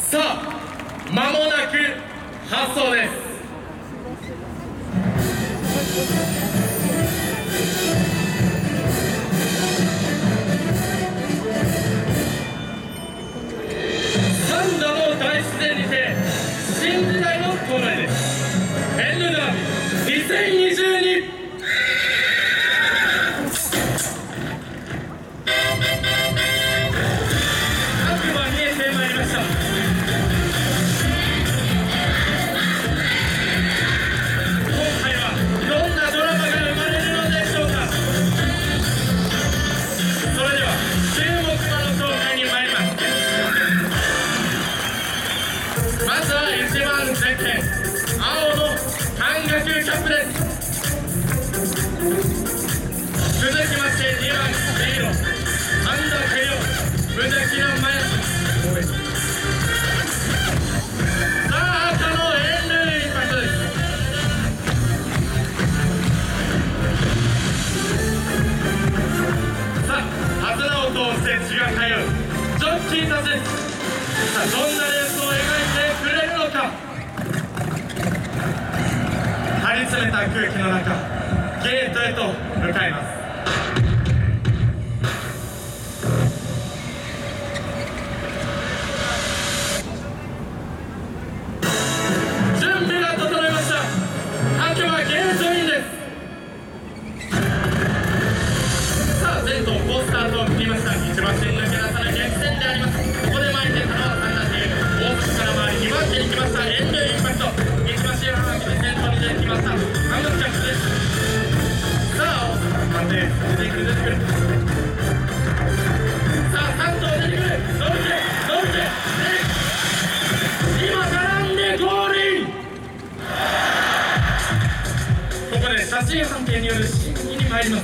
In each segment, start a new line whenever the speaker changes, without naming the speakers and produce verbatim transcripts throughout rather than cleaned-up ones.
さあ間もなく発送です。三度の大自然にて新時代の到来です。エンヌダービーにせんにじゅうに。悪魔見えてまいりました。今回はどんなドラマが生まれるのでしょうか。それでは注目馬の紹介に参ります。まずは一番前編、青の半額キャップです。続きましてにばん黄色、神田ケリオ、無邪気なマヤス。さあ赤のエンルインパクトです。さあ初な音をして血が通うジョッキーたちです。さあどんなレースを描いてくれるのか。張り詰めた空気の中、ゲートへと向かいます。準備が整いました。秋はゲートインです。さあ前頭好スタートを切りました。一番手に抜け出さない激戦であります。ここで前に出たのは三田テール、大口から回りにばん手に来ましたエンドインパクト。一番シェアハーキで先頭に出てきました。半額キャップです。さあ大阪で出てくる出てくる。さあさん頭出てくる。伸びて伸びて、今絡んでゴールイン。ここで写真判定による審議に参ります。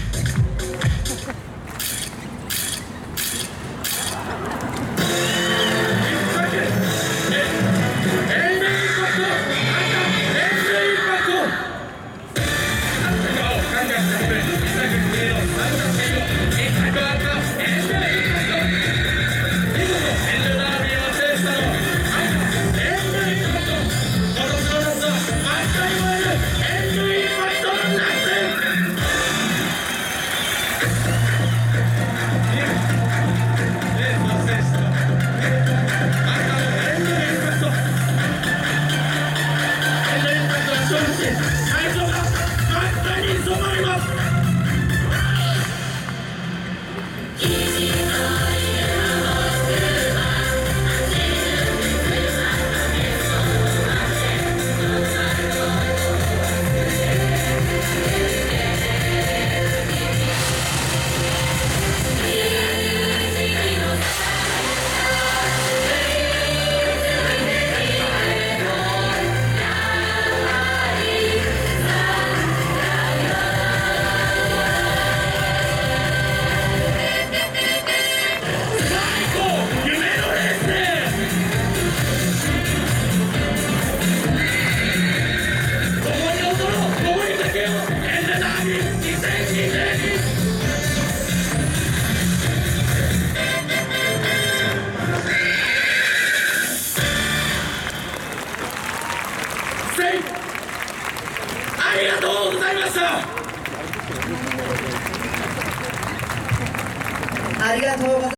ありがとうございました。
ありがとうございました。